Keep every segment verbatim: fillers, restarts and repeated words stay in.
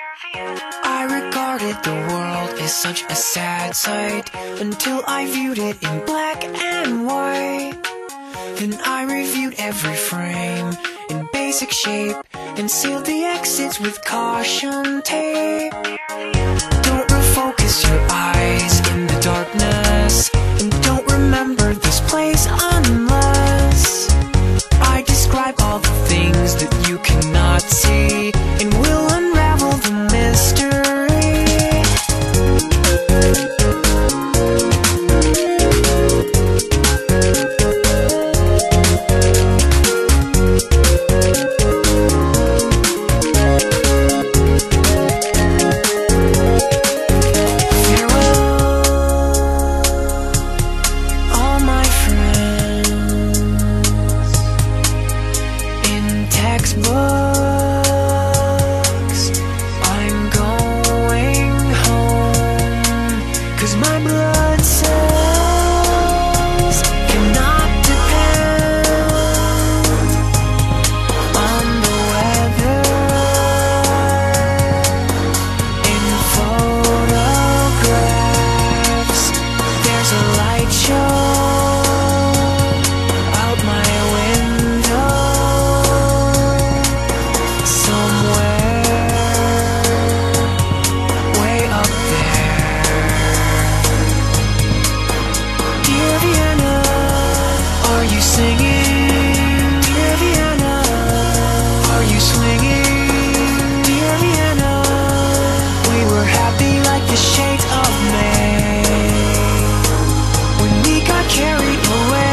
I regarded the world as such a sad sight until I viewed it in black and white. Then I reviewed every frame in basic shape and sealed the exits with caution tape. Don't refocus your eyes in the darkness, and don't remember this place unless I describe all the things that you cannot see, and will unravel the mystery. Textbooks, I'm going home, 'cause my blood cells cannot depend on the weather in photographs. There's a light show out my window somewhere way up there. Dear Vienna, are you singing? Dear Vienna, are you swinging? Dear Vienna, we were happy like the shades of May when we got carried away.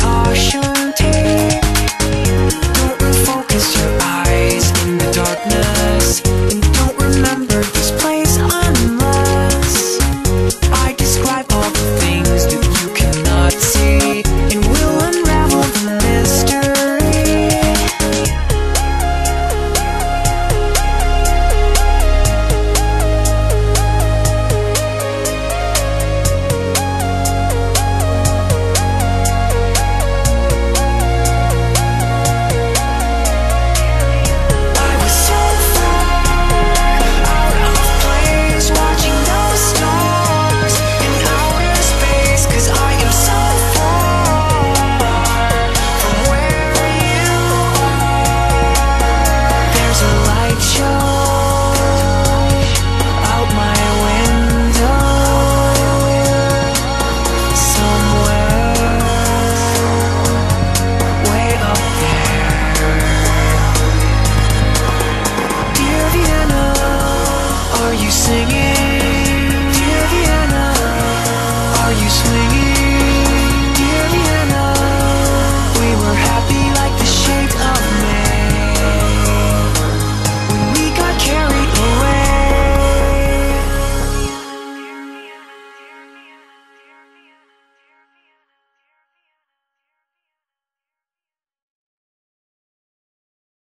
No.